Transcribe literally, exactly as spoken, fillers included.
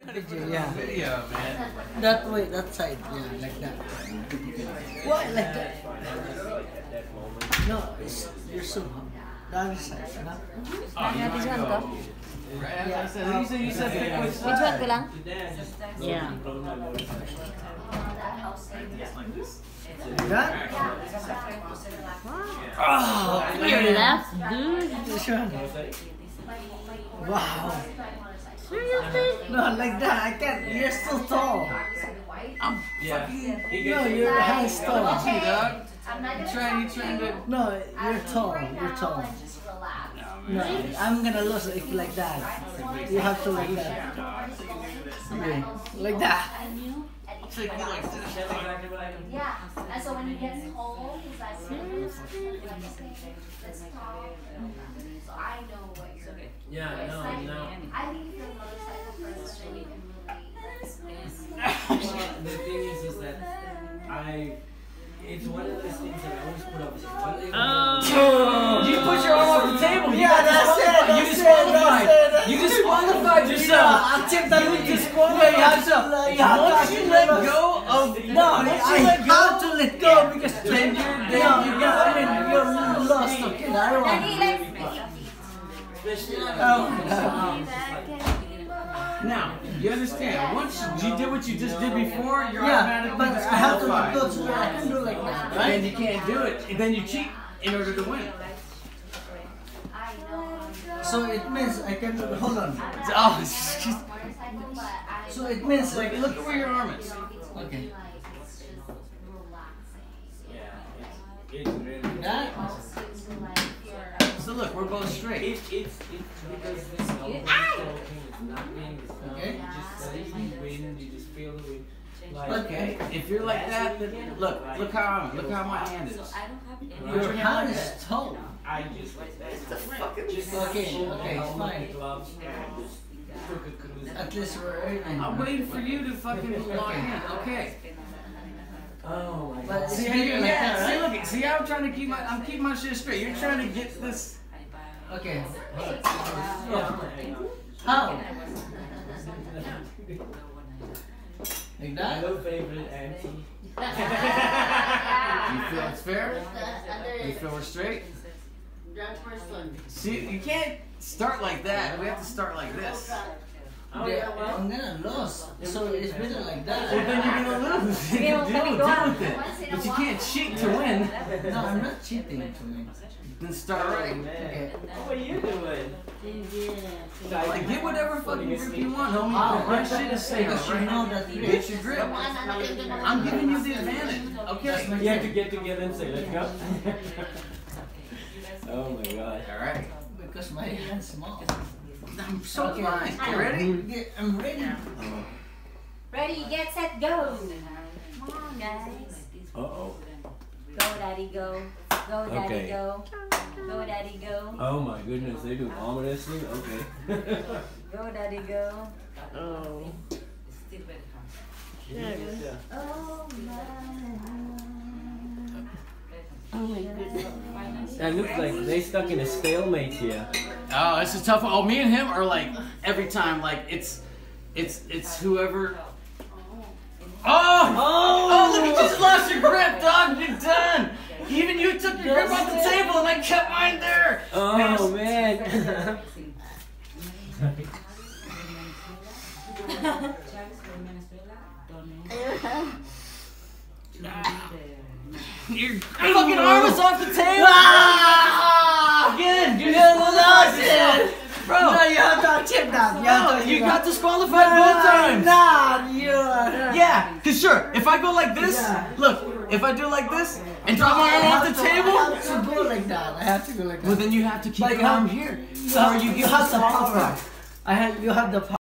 Video, yeah. Video, man. That way, that side, yeah, like that. Why like that? No, it's, you're so the other side, no? Ano natin siya ko? Right as I said, you said you said pick which Which one ko side. lang? Yeah. That? Oh, clear left, dude. This one. Wow. Seriously? No, like that, I can't. You're so tall. I'm Yeah. fucking. No, your hand's tall. Hey, dog. You trying? You trying to? No, you're tall. You're tall. No, I'm gonna lose if you like that. You have to like that. Okay, like that. Take me like this. Yeah, and so when he gets home, he's like, seriously? This calm. So I know what you're doing. Yeah, no, no. I think you're a motorcycle person, so you can relate. Well, the thing is, is that I, it's one of those things that I always put up. Oh. You put your arm off the table. You Yeah, got that's it. disqualified. You That's it. disqualified. That's it. That's You it. disqualified Yeah, yourself. I'll check that You with you. disqualified Yeah, yourself. you have to- Once you let go of No, once I you let go, have to let go because then you're no, then you you got. I mean, you're lost. Okay, I don't want. He likes me. Oh, no. Now you understand. Once you did what you just did before, you're Yeah, automatically but I have to let disqualified. go so that I can do like that, And right? then you can't do it. And then you cheat in order to win. I know. So it means I can do. Hold on. Oh, it's just- Motorcycle, but I So it means like like look at where your arm is. okay. Yeah, it's, it's really. That. So look, we're both straight. It's it's it's because this whole thing is not being this whole Okay. You just say you win, you just feel the win. Like, Okay, if you're like that, then look, look how I'm, look how my hand is. Your hand is tall. I just just Okay, okay, all my fine. gloves, took a cruise. At least we're even. I'm waiting for you to fucking lock in. Okay. Oh my But god. See how you like yeah, that, see, right? look, see how I'm trying to keep my, I'm keeping my shit straight. You're trying to get this. Okay. Yeah, How? Like that? Hello, favorite auntie. You feel it's fair? You feel we're straight? See, you can't start like that. We have to start like this. Yeah, I'm gonna lose. So it's better like that. Well, then you're gonna lose. deal, deal with it. But you can't cheat to win. No, I'm not cheating to me. Then start right. Okay. What are you doing? Like, get whatever fucking grip you want, homie. Oh, My shit is safe, because you right? know that you Get your grip. I'm giving you the advantage. Okay. You have to get together and say, let's go. Oh my god. All right. because my hand's small. I'm so Okay. fine. You ready? Yeah, I'm ready. Ready, get set, go. Come on, guys. Uh oh. Go, daddy, go. Go, daddy, Okay. go. Go, daddy, go. Oh my goodness, they do ominous thing? Okay. Go, daddy, go. Oh. Oh, my. Oh my goodness. That looks like they stuck in a stalemate here. Oh, it's a tough one. Oh, me and him are like every time, like it's, it's, it's whoever. Oh! Oh! Look, you just lost your grip, dog. You're done. Even you took your grip off the table, and I kept mine there. Oh man. Your fucking arm is off the table. Ah! Again, you You just lost it! bro. No, you have to check that. You have No, to you check got that. disqualified both times. Nah, you are. Yeah, cause sure, if I go like this, Yeah. look, if I do like this and drop my arm off the I table, have to go like that. I have to go like that. well then you have to keep But your you have- arm here. You have, Or you you get have the disqualified. power. I have, you have the power.